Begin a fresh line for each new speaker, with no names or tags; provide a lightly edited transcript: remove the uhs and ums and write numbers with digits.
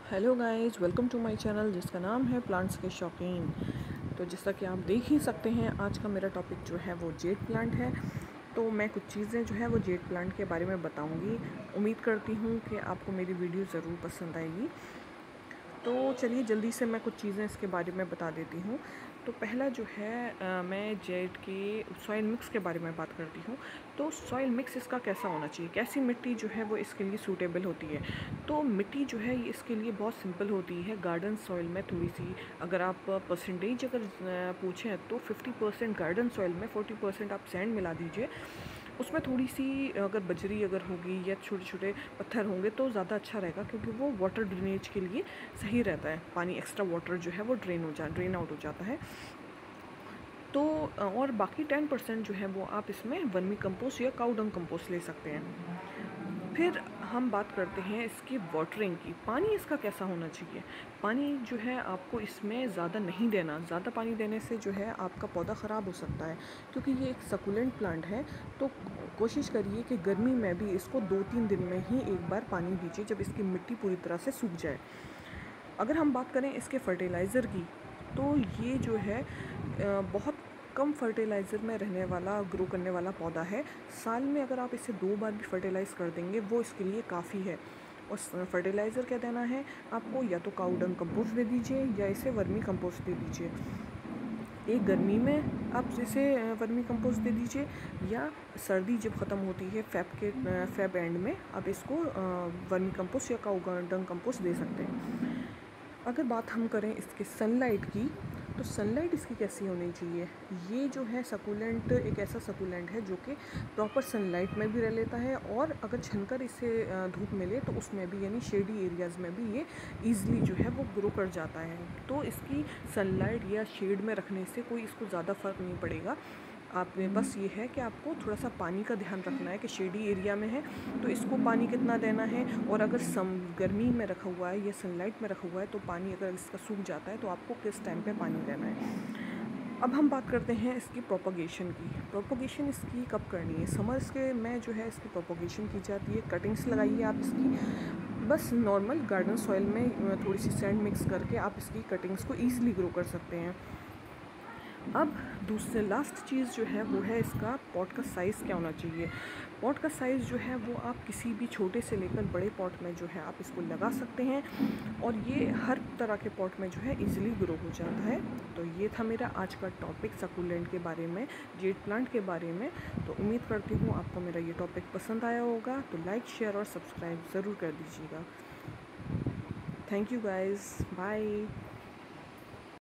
Hello guys, welcome to my channel जिसका नाम है प्लांट्स के शौकीन। तो जैसा कि आप देख ही सकते हैं, आज का मेरा टॉपिक जो है वो जेड प्लांट है। तो मैं कुछ चीज़ें जो है वो जेड प्लांट के बारे में बताऊंगी। उम्मीद करती हूँ कि आपको मेरी वीडियो ज़रूर पसंद आएगी। तो चलिए जल्दी से मैं कुछ चीज़ें इसके बारे में बता देती हूँ। तो पहला जो है मैं जेड के सॉइल मिक्स के बारे में बात करती हूँ। तो सॉइल मिक्स इसका कैसा होना चाहिए, कैसी मिट्टी जो है वो इसके लिए सूटेबल होती है। तो मिट्टी जो है ये इसके लिए बहुत सिंपल होती है। गार्डन सॉइल में थोड़ी सी, अगर आप परसेंटेज अगर पूछें तो 50% गार्डन सॉइल में 40% आप सैंड मिला दीजिए। उसमें थोड़ी सी अगर बजरी अगर होगी या छोटे छोटे पत्थर होंगे तो ज़्यादा अच्छा रहेगा, क्योंकि वो वाटर ड्रेनेज के लिए सही रहता है। पानी एक्स्ट्रा वाटर जो है वो ड्रेन आउट हो जाता है। तो और बाकी 10% जो है वो आप इसमें वर्मी कंपोस्ट या काऊ डंग कंपोस्ट ले सकते हैं। फिर हम बात करते हैं इसकी वाटरिंग की। पानी इसका कैसा होना चाहिए। पानी जो है आपको इसमें ज़्यादा नहीं देना। ज़्यादा पानी देने से जो है आपका पौधा ख़राब हो सकता है, क्योंकि ये एक सकुलेंट प्लांट है। तो कोशिश करिए कि गर्मी में भी इसको 2-3 दिन में ही एक बार पानी दीजिए, जब इसकी मिट्टी पूरी तरह से सूख जाए। अगर हम बात करें इसके फर्टिलाइज़र की, तो ये जो है बहुत कम फर्टिलाइज़र में रहने वाला, ग्रो करने वाला पौधा है। साल में अगर आप इसे 2 बार भी फर्टिलाइज़ कर देंगे वो इसके लिए काफ़ी है। और फर्टिलाइज़र क्या देना है आपको, या तो काऊ डंग कंपोस्ट दे दीजिए या इसे वर्मी कंपोस्ट दे दीजिए। एक गर्मी में आप इसे वर्मी कंपोस्ट दे दीजिए, या सर्दी जब ख़त्म होती है फेब एंड में आप इसको वर्मी कंपोस्ट या काऊ डंग कंपोस्ट दे सकते हैं। अगर बात हम करें इसके सनलाइट की, तो सनलाइट इसकी कैसी होनी चाहिए। ये जो है सकुलेंट एक ऐसा सकुलेंट है जो कि प्रॉपर सनलाइट में भी रह लेता है, और अगर छनकर इसे धूप मिले तो उसमें भी, यानी शेडी एरियाज़ में भी ये ईज़िली जो है वो ग्रो कर जाता है। तो इसकी सनलाइट या शेड में रखने से कोई इसको ज़्यादा फ़र्क नहीं पड़ेगा। आप में बस ये है कि आपको थोड़ा सा पानी का ध्यान रखना है कि शेडी एरिया में है तो इसको पानी कितना देना है, और अगर गर्मी में रखा हुआ है या सनलाइट में रखा हुआ है तो पानी अगर इसका सूख जाता है तो आपको किस टाइम पे पानी देना है। अब हम बात करते हैं इसकी प्रोपगेशन की। प्रोपगेशन इसकी कब करनी है। समर्स के में जो है इसकी प्रोपगेशन की जाती है। कटिंग्स लगाइए आप इसकी, बस नॉर्मल गार्डन सॉइल में थोड़ी सी सैंड मिक्स करके आप इसकी कटिंग्स को ईजिली ग्रो कर सकते हैं। अब दूसरे लास्ट चीज़ जो है वो है इसका पॉट का साइज़ क्या होना चाहिए। पॉट का साइज़ जो है वो आप किसी भी छोटे से लेकर बड़े पॉट में जो है आप इसको लगा सकते हैं, और ये हर तरह के पॉट में जो है इजीली ग्रो हो जाता है। तो ये था मेरा आज का टॉपिक सकुलेंट के बारे में, जेड प्लांट के बारे में। तो उम्मीद करती हूँ आपको मेरा ये टॉपिक पसंद आया होगा। तो लाइक, शेयर और सब्सक्राइब ज़रूर कर दीजिएगा। Thank you guys, bye.